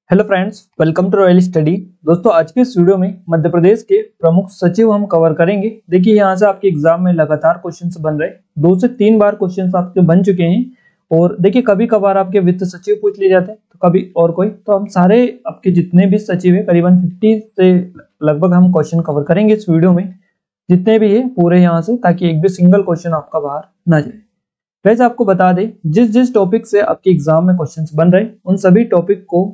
Hello friends, welcome to royal study. दोस्तों, आज के इस वीडियो में मध्य प्रदेश के प्रमुख सचिव हम कवर करेंगे। देखिए, यहाँ से आपके एग्जाम में लगातार क्वेश्चंस बन रहे हैं। 2 से 3 बार क्वेश्चंस आपके बन चुके हैं। और देखिए, कभी कभार आपके वित्त सचिव पूछ लिए जाते हैं, तो कभी और कोई। तो हम सारे आपके जितने भी सचिव है, करीबन 50 से लगभग हम क्वेश्चन कवर करेंगे इस वीडियो में। जितने भी है पूरे यहाँ से, ताकि एक भी सिंगल क्वेश्चन आपका बाहर ना जाए। वैसे आपको बता दें, जिस जिस टॉपिक से आपके एग्जाम में क्वेश्चंस बन रहे हैं, उन सभी टॉपिक को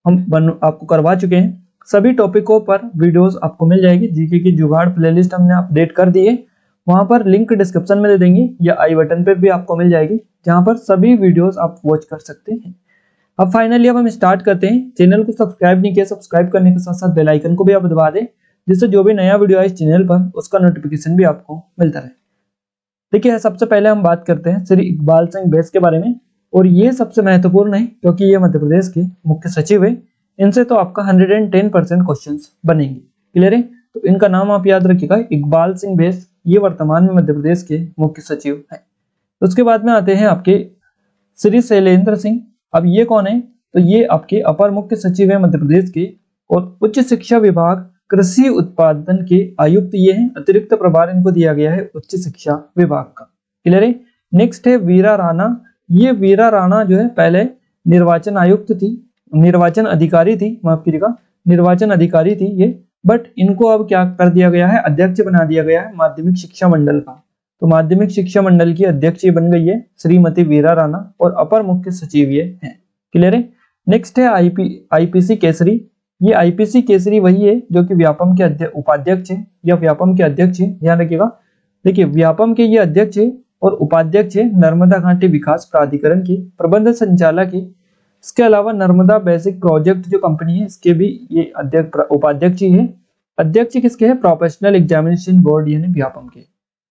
हम आपको करवा चुके हैं। सभी टॉपिकों पर वीडियोस आपको मिल जाएगी। जीके की जुगाड़ प्लेलिस्ट हमने अपडेट कर दी है, वहां पर लिंक डिस्क्रिप्शन में दे देंगे या आई बटन पे भी आपको मिल जाएगी, जहां पर सभी वीडियोस आप वॉच कर सकते हैं। अब फाइनली अब हम स्टार्ट करते हैं। चैनल को सब्सक्राइब नहीं किया, सब्सक्राइब करने के साथ साथ बेल आइकन को भी आप दबा दें, जिससे जो भी नया वीडियो आए इस चैनल पर उसका नोटिफिकेशन भी आपको मिलता रहे। देखिए, सबसे पहले हम बात करते हैं श्री इकबाल सिंह बैस के बारे में। और ये सबसे महत्वपूर्ण है, क्योंकि ये मध्य प्रदेश के मुख्य सचिव है। इनसे तो आपका 110% क्वेश्चंस बनेंगे। क्लियर है? तो इनका नाम आप याद रखिएगा, इकबाल सिंह बैस। ये वर्तमान में मध्य प्रदेश के मुख्य सचिव है। उसके बाद में आते हैं आपके श्री शैलेंद्र सिंह। अब ये कौन है? तो ये आपके अपर मुख्य सचिव है मध्य प्रदेश के, और उच्च शिक्षा विभाग कृषि उत्पादन के आयुक्त ये हैं। अतिरिक्त प्रभार इनको दिया गया है उच्च शिक्षा विभाग का। क्लियर है? नेक्स्ट है वीरा राणा। ये वीरा राणा जो है, पहले निर्वाचन आयुक्त थी, निर्वाचन अधिकारी थी, माफ कीजिएगा, निर्वाचन अधिकारी थी ये। बट इनको अब क्या कर दिया गया है? अध्यक्ष बना दिया गया है माध्यमिक शिक्षा मंडल का। तो माध्यमिक शिक्षा मंडल की अध्यक्ष ये बन गई है श्रीमती वीरा राणा, और अपर मुख्य सचिव ये है। क्लियर है? नेक्स्ट है आईपीसी केसरी। ये आईपीसी केसरी वही है जो कि व्यापम के उपाध्यक्ष है, या व्यापम के अध्यक्ष है, ध्यान रखिएगा। देखिए, व्यापम के ये अध्यक्ष है और उपाध्यक्ष है नर्मदा घाटी विकास प्राधिकरण के प्रबंध संचालक है। इसके अलावा नर्मदा बेसिक प्रोजेक्ट जो कंपनी है, इसके भी ये उपाध्यक्ष ही है। अध्यक्ष किसके है? प्रोफेशनल एग्जामिनेशन बोर्ड यानी व्यापम के।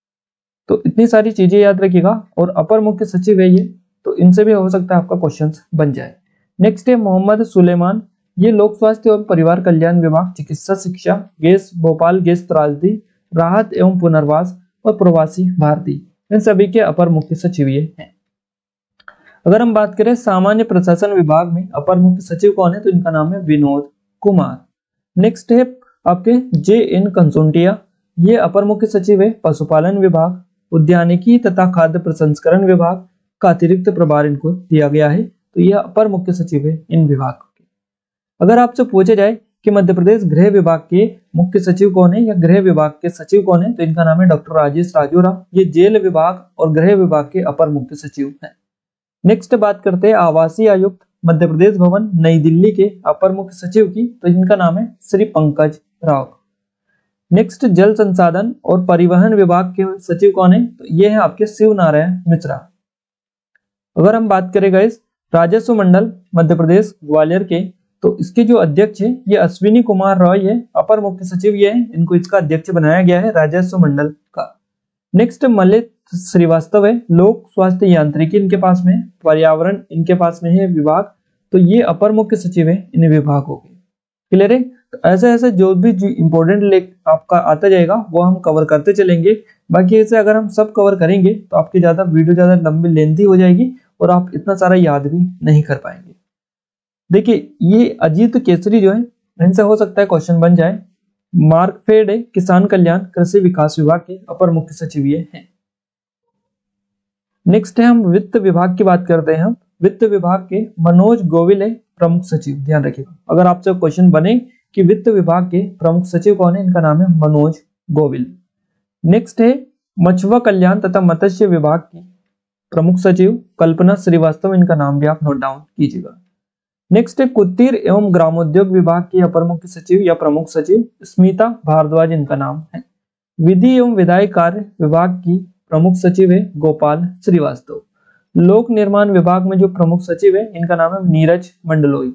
तो इतनी सारी चीजें याद रखिएगा। और अपर मुख्य सचिव है ये, तो इनसे भी हो सकता है आपका क्वेश्चन बन जाए। नेक्स्ट है मोहम्मद सुलेमान। ये लोक स्वास्थ्य एवं परिवार कल्याण विभाग, चिकित्सा शिक्षा, गैस, भोपाल गैस त्रासदी, राहत एवं पुनर्वास और प्रवासी भारतीय, इन सभी के अपर मुख्य सचिव ये हैं। अगर हम बात करें सामान्य प्रशासन विभाग में अपर मुख्य सचिव कौन है, तो इनका नाम है विनोद कुमार। नेक्स्ट है आपके JN कंसोटिया। ये अपर मुख्य सचिव है पशुपालन विभाग, उद्यानिकी तथा खाद्य प्रसंस्करण विभाग का अतिरिक्त प्रभार इनको दिया गया है। तो यह अपर मुख्य सचिव है इन विभाग के। अगर आपसे पूछा जाए कि मध्य प्रदेश गृह विभाग के मुख्य सचिव कौन है या गृह विभाग के सचिव कौन है, तो इनका नाम है डॉक्टर राजेश राजोरा। ये जेल विभाग और गृह विभाग के अपर मुख्य सचिव हैं। नेक्स्ट बात करते हैं आवासीय आयुक्त मध्य प्रदेश भवन नई दिल्ली के अपर मुख्य सचिव की, तो इनका नाम है श्री पंकज राव। नेक्स्ट जल संसाधन और परिवहन विभाग के सचिव कौन है, तो ये है आपके शिव नारायण मिश्रा। अगर हम बात करें गाइस राजस्व मंडल मध्य प्रदेश ग्वालियर के, तो इसके जो अध्यक्ष है ये अश्विनी कुमार रॉय है, अपर मुख्य सचिव ये है। इनको इसका अध्यक्ष बनाया गया है राजस्व मंडल का। नेक्स्ट मलित श्रीवास्तव है, लोक स्वास्थ्य यांत्रिकी इनके पास में, पर्यावरण इनके पास में है विभाग, तो ये अपर मुख्य सचिव है इन विभागों के। क्लियर है? तो ऐसे ऐसे जो भी इंपॉर्टेंट आपका आता जाएगा वो हम कवर करते चलेंगे। बाकी ऐसे अगर हम सब कवर करेंगे तो आपकी ज्यादा वीडियो ज्यादा लंबी लेंथी हो जाएगी और आप इतना सारा याद भी नहीं कर पाएंगे। देखिए, ये अजीत केसरी जो है, इनसे हो सकता है क्वेश्चन बन जाए। मार्कफेड है किसान कल्याण कृषि विकास विभाग के अपर मुख्य सचिव ये हैं। नेक्स्ट है हम वित्त विभाग की बात करते हैं। हम वित्त विभाग के मनोज गोविल है प्रमुख सचिव, ध्यान रखिएगा। अगर आपसे क्वेश्चन बने कि वित्त विभाग के प्रमुख सचिव कौन है, इनका नाम है मनोज गोविल। नेक्स्ट है मछुआ कल्याण तथा मत्स्य विभाग की प्रमुख सचिव कल्पना श्रीवास्तव, इनका नाम भी आप नोट डाउन कीजिएगा। नेक्स्ट है कुटीर एवं ग्रामोद्योग विभाग के अपर मुख्य सचिव या प्रमुख सचिव स्मिता भारद्वाज, इनका नाम है। विधि एवं विधायी कार्य विभाग की प्रमुख सचिव है गोपाल श्रीवास्तव। लोक निर्माण विभाग में जो प्रमुख सचिव है, इनका नाम है नीरज मंडलोई।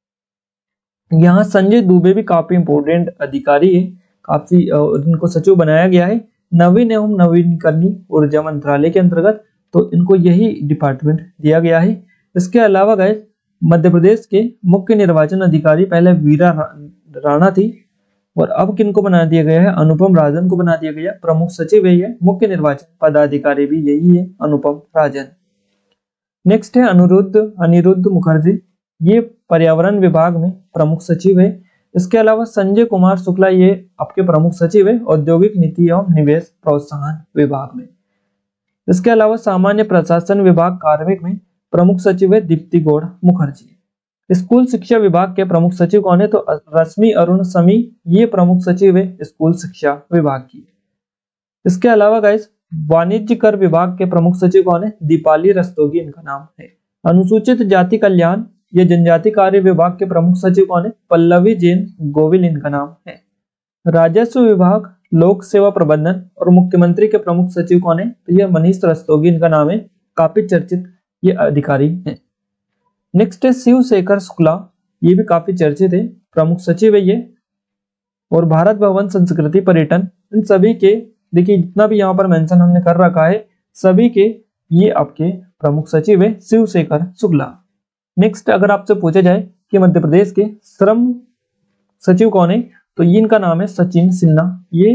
यहाँ संजय दुबे भी काफी इंपोर्टेंट अधिकारी है, काफी इनको सचिव बनाया गया है नवीन एवं नवीनकरणीय ऊर्जा मंत्रालय के अंतर्गत, तो इनको यही डिपार्टमेंट दिया गया है। इसके अलावा गए मध्य प्रदेश के मुख्य निर्वाचन अधिकारी पहले वीरा राणा थी, और अब किनको बना दिया गया है? अनुपम राजन को बना दिया गया प्रमुख सचिव है ये। मुख्य निर्वाचन पदाधिकारी भी यही है, अनुपम राजन। नेक्स्ट है अनिरुद्ध मुखर्जी। ये पर्यावरण विभाग में प्रमुख सचिव है। इसके अलावा संजय कुमार शुक्ला ये आपके प्रमुख सचिव है औद्योगिक नीति एवं निवेश प्रोत्साहन विभाग में। इसके अलावा सामान्य प्रशासन विभाग कार्मिक में प्रमुख सचिव है दीप्ति गौड़ मुखर्जी। स्कूल शिक्षा विभाग के प्रमुख सचिव कौन है? तो रश्मि अरुण समी ये प्रमुख सचिव है स्कूल शिक्षा विभाग की। इसके अलावा गाइस वाणिज्य कर विभाग के प्रमुख सचिव कौन है? दीपाली रस्तोगी इनका नाम है। अनुसूचित जाति कल्याण ये जनजाति कार्य विभाग के प्रमुख सचिव कौन है? पल्लवी जैन गोविल इनका नाम है। राजस्व विभाग, लोक सेवा प्रबंधन और मुख्यमंत्री के प्रमुख सचिव कौन है? तो ये मनीष रस्तोगी इनका नाम है, काफी चर्चित ये अधिकारी हैं। नेक्स्ट है शिवशेखर शुक्ला, ये भी काफी चर्चित है, प्रमुख सचिव है ये। और भारत भवन संस्कृति पर्यटन, इन सभी के देखिए जितना भी यहाँ पर मेंशन हमने कर रखा है सभी के ये आपके प्रमुख सचिव है शिवशेखर शुक्ला। नेक्स्ट अगर आपसे पूछा जाए कि मध्य प्रदेश के श्रम सचिव कौन है? तो ये इनका नाम है सचिन सिन्हा, ये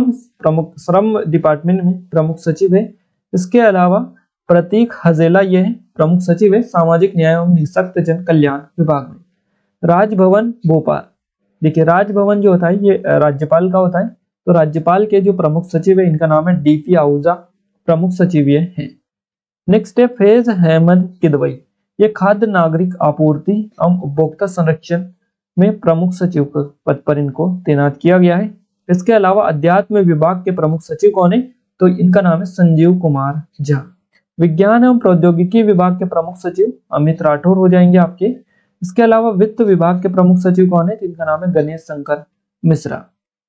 श्रम डिपार्टमेंट में प्रमुख सचिव है। इसके अलावा प्रतीक हजेला ये है प्रमुख सचिव है सामाजिक न्याय एवं निःशक्त जन कल्याण विभाग में। राजभवन भोपाल, देखिए राजभवन जो होता है ये राज्यपाल का होता है, तो राज्यपाल के जो प्रमुख सचिव है इनका नाम है डीपी आहूजा, प्रमुख सचिव ये है। नेक्स्ट है फैज अहमद किदवई, ये खाद्य नागरिक आपूर्ति एवं उपभोक्ता संरक्षण में प्रमुख सचिव के पद पर इनको तैनात किया गया है। इसके अलावा अध्यात्म विभाग के प्रमुख सचिव कौन है? तो इनका नाम है संजीव कुमार झा। विज्ञान एवं प्रौद्योगिकी विभाग के प्रमुख सचिव अमित राठौर हो जाएंगे आपके। इसके अलावा वित्त विभाग के प्रमुख सचिव कौन है? तो इनका नाम है गणेश शंकर मिश्रा।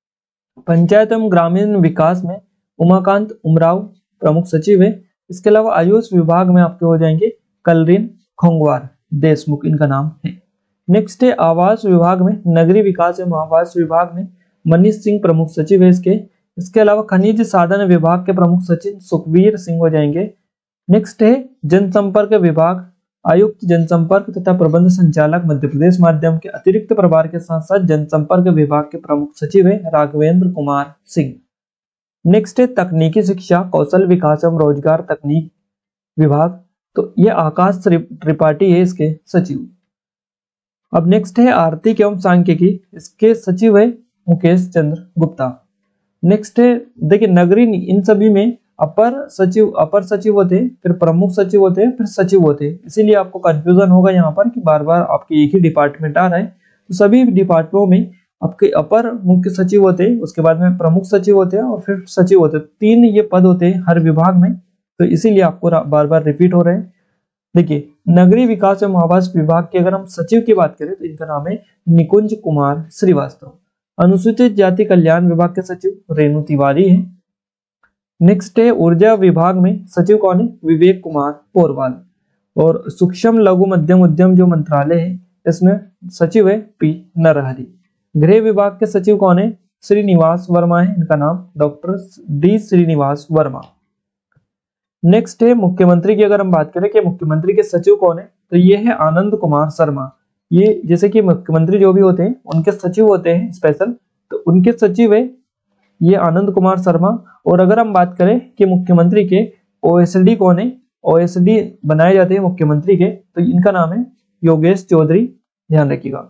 पंचायत एवं ग्रामीण विकास में उमाकांत उमराव प्रमुख सचिव है। इसके अलावा आयुष विभाग में आपके हो जाएंगे कलरीन खोंगवार देशमुख इनका नाम है। नेक्स्ट है आवास विभाग में, नगरीय विकास एवं आवास विभाग में मनीष सिंह प्रमुख सचिव है इसके। इसके अलावा खनिज साधन विभाग के प्रमुख सचिव सुखवीर सिंह हो जाएंगे। नेक्स्ट है जनसंपर्क विभाग, आयुक्त जनसंपर्क तथा प्रबंध संचालक मध्य प्रदेश माध्यम के अतिरिक्त प्रभार के साथ साथ जनसंपर्क विभाग के प्रमुख सचिव है राघवेंद्र कुमार सिंह। नेक्स्ट है तकनीकी शिक्षा, कौशल विकास एवं रोजगार तकनीक विभाग, तो ये आकाश त्रिपाठी है इसके सचिव। अब नेक्स्ट है आर्थिक एवं सांख्यिकी, इसके सचिव है मुकेश चंद्र गुप्ता। नेक्स्ट है देखिए नगरीय, इन सभी में अपर सचिव होते हैं, फिर प्रमुख सचिव होते हैं, फिर सचिव होते हैं, इसीलिए आपको कंफ्यूजन होगा यहाँ पर कि बार बार आपके एक ही डिपार्टमेंट आ रहा है। तो सभी डिपार्टमेंटों में आपके अपर मुख्य सचिव होते हैं, उसके बाद में प्रमुख सचिव होते हैं और फिर सचिव होते हैं, 3 ये पद होते हैं हर विभाग में, तो इसीलिए आपको बार बार रिपीट हो रहे हैं। देखिए नगरीय विकास एवं आवास विभाग के अगर हम सचिव की बात करें तो इनका नाम है निकुंज कुमार श्रीवास्तव। अनुसूचित जाति कल्याण विभाग के सचिव रेणु तिवारी है। नेक्स्ट है ऊर्जा विभाग में सचिव कौन है? विवेक कुमार पोरवाल। और सूक्ष्म लघु मध्यम उद्यम जो मंत्रालय है इसमें सचिव है पी नरहरि। गृह विभाग के सचिव कौन है? श्रीनिवास वर्मा है इनका नाम, doctor D Srinivas Verma. Next है मुख्यमंत्री की अगर हम बात करें कि मुख्यमंत्री के सचिव कौन है, तो ये है आनंद कुमार शर्मा। ये जैसे कि मुख्यमंत्री जो भी होते हैं उनके सचिव होते हैं स्पेशल, तो उनके सचिव है ये आनंद कुमार शर्मा। और अगर हम बात करें कि मुख्यमंत्री के ओएसडी कौन है, ओएसडी बनाए जाते हैं मुख्यमंत्री के, तो इनका नाम है योगेश चौधरी, ध्यान रखिएगा।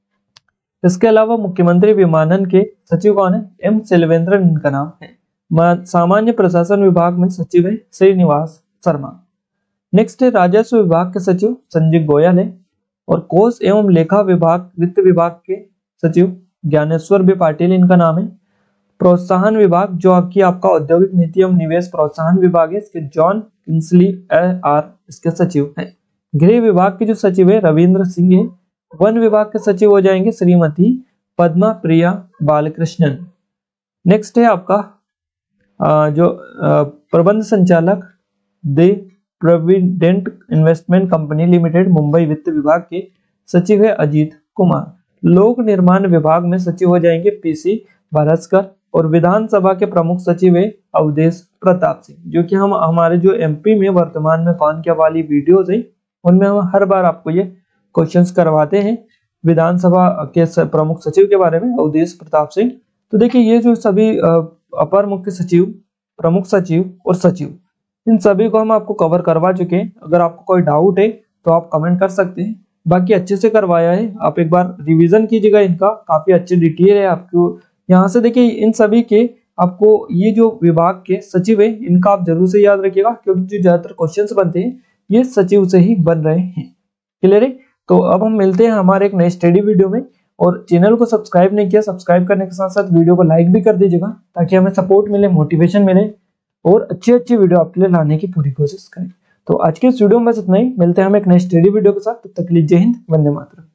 इसके अलावा मुख्यमंत्री विमानन के सचिव कौन है? एम सेल्वेंद्रन इनका नाम है। सामान्य प्रशासन विभाग में सचिव है श्रीनिवास शर्मा। नेक्स्ट है राजस्व विभाग के सचिव संजय गोयल है। और कोष एवं लेखा विभाग वित्त विभाग के सचिव ज्ञानेश्वर बी पाटिल इनका नाम है। प्रोत्साहन विभाग जो आपका औद्योगिक नीति एवं निवेश प्रोत्साहन विभाग है, इसके जॉन किंसली आर इसके सचिव है। गृह विभाग के जो सचिव है रविंद्र सिंह है। वन विभाग के सचिव हो जाएंगे श्रीमती पद्मा प्रिया बालकृष्णन। नेक्स्ट है आपका जो प्रबंध संचालक the provident investment company limited Mumbai वित्त विभाग के सचिव है अजीत कुमार। लोक निर्माण विभाग में सचिव हो जाएंगे पीसी भारस्कर। और विधानसभा के प्रमुख सचिव है अवधेश प्रताप सिंह, जो कि हम हमारे जो एमपी में वर्तमान में कौन क्या वाली वीडियोज है उनमें हम हर बार आपको ये क्वेश्चंस करवाते हैं विधानसभा के प्रमुख सचिव के बारे में, अवधेश प्रताप सिंह। तो देखिए ये जो सभी अपर मुख्य सचिव, प्रमुख सचिव और सचिव, इन सभी को हम आपको कवर करवा चुके हैं। अगर आपको कोई डाउट है तो आप कमेंट कर सकते हैं। बाकी अच्छे से करवाया है, आप एक बार रिवीजन कीजिएगा इनका, काफी अच्छी डिटेल है आपको यहाँ से। देखिए इन सभी के आपको ये जो विभाग के सचिव है इनका आप जरूर से याद रखिएगा, क्योंकि जो ज्यादातर क्वेश्चंस बनते हैं ये सचिव से ही बन रहे हैं। क्लियर है? तो अब हम मिलते हैं हमारे एक नए स्टडी वीडियो में, और चैनल को सब्सक्राइब नहीं किया, सब्सक्राइब करने के साथ साथ वीडियो को लाइक भी कर दीजिएगा, ताकि हमें सपोर्ट मिले, मोटिवेशन मिले और अच्छी अच्छी वीडियो आपके लिए लाने की पूरी कोशिश करें। तो आज के इस वीडियो में बस इतना ही, मिलते हैं हम एक नए स्टडी वीडियो के साथ, तब तक के लिए जय हिंद, वंदे मातरम।